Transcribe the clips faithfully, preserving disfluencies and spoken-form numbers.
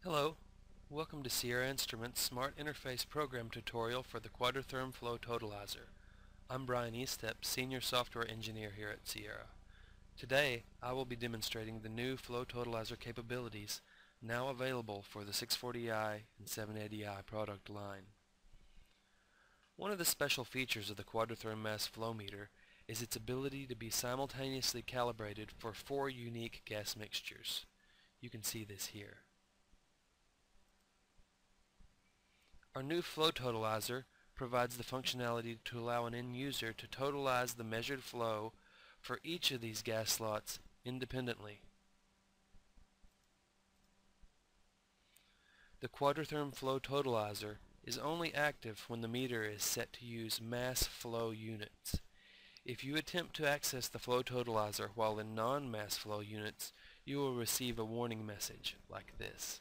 Hello, welcome to Sierra Instruments Smart Interface Program tutorial for the QuadraTherm Flow Totalizer. I'm Brian Estep, Senior Software Engineer here at Sierra. Today I will be demonstrating the new Flow Totalizer capabilities now available for the six forty i and seven eighty i product line. One of the special features of the QuadraTherm mass flow meter is its ability to be simultaneously calibrated for four unique gas mixtures. You can see this here. Our new Flow Totalizer provides the functionality to allow an end user to totalize the measured flow for each of these gas slots independently. The QuadraTherm Flow Totalizer is only active when the meter is set to use mass flow units. If you attempt to access the Flow Totalizer while in non-mass flow units, you will receive a warning message like this.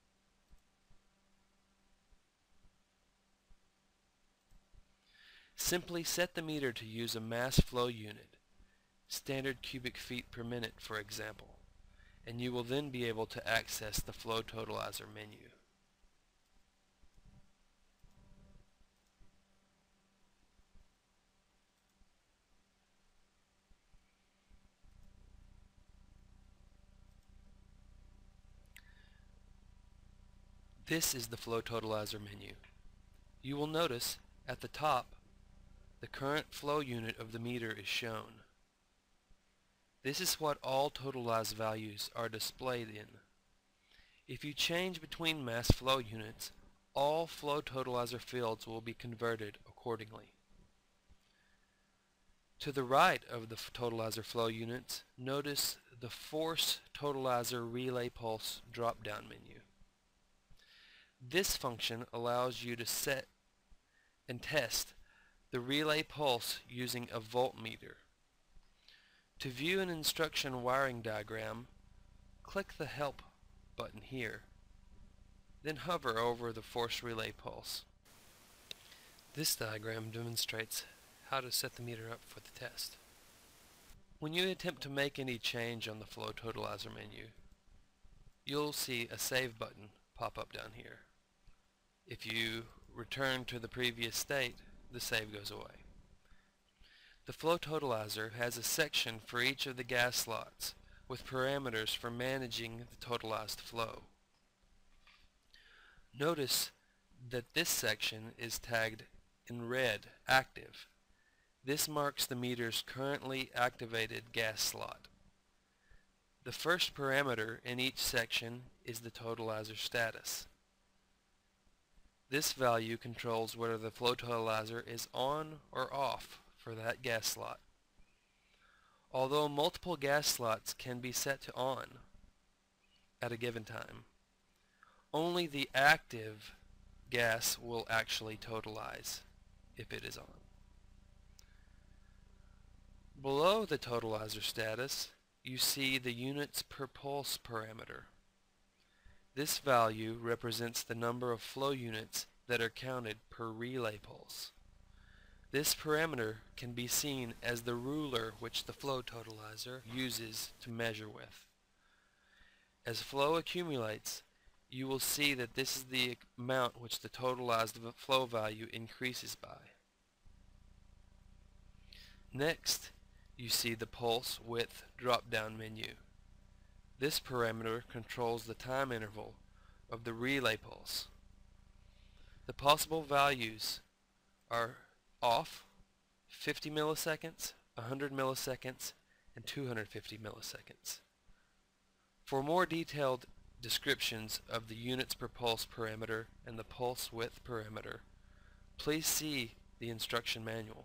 Simply set the meter to use a mass flow unit, standard cubic feet per minute for example, and you will then be able to access the Flow Totalizer menu. This is the Flow Totalizer menu. You will notice at the top the current flow unit of the meter is shown. This is what all totalized values are displayed in. If you change between mass flow units, all Flow Totalizer fields will be converted accordingly. To the right of the totalizer flow units, notice the Force Totalizer Relay Pulse drop-down menu. This function allows you to set and test the relay pulse using a voltmeter. To view an instruction wiring diagram, click the Help button here, then hover over the force relay pulse. This diagram demonstrates how to set the meter up for the test. When you attempt to make any change on the Flow Totalizer menu, you'll see a Save button pop up down here. If you return to the previous state, the save goes away. The Flow Totalizer has a section for each of the gas slots with parameters for managing the totalized flow. Notice that this section is tagged in red, active. This marks the meter's currently activated gas slot. The first parameter in each section is the totalizer status. This value controls whether the Flow Totalizer is on or off for that gas slot. Although multiple gas slots can be set to on at a given time, only the active gas will actually totalize if it is on. Below the totalizer status, you see the units per pulse parameter. This value represents the number of flow units that are counted per relay pulse. This parameter can be seen as the ruler which the Flow Totalizer uses to measure with. As flow accumulates, you will see that this is the amount which the totalized flow value increases by. Next, you see the pulse width drop-down menu. This parameter controls the time interval of the relay pulse. The possible values are off, fifty milliseconds, one hundred milliseconds, and two hundred fifty milliseconds. For more detailed descriptions of the units per pulse parameter and the pulse width parameter, please see the instruction manual.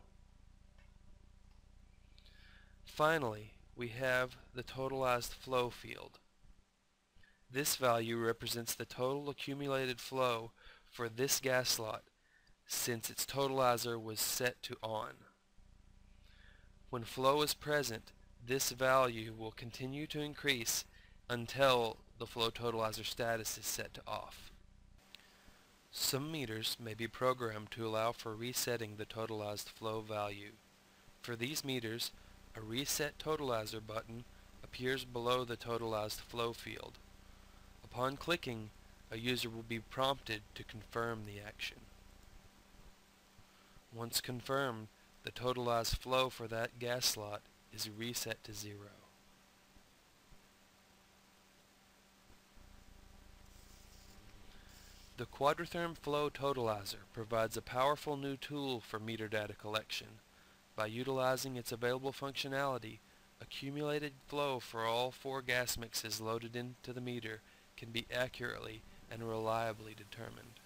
Finally, we have the totalized flow field. This value represents the total accumulated flow for this gas slot since its totalizer was set to on. When flow is present, this value will continue to increase until the Flow Totalizer status is set to off. Some meters may be programmed to allow for resetting the totalized flow value. For these meters, a Reset Totalizer button appears below the totalized flow field. Upon clicking, A user will be prompted to confirm the action. Once confirmed, the totalized flow for that gas slot is reset to zero. The QuadraTherm Flow Totalizer provides a powerful new tool for meter data collection. By utilizing its available functionality, accumulated flow for all four gas mixes loaded into the meter can be accurately and reliably determined.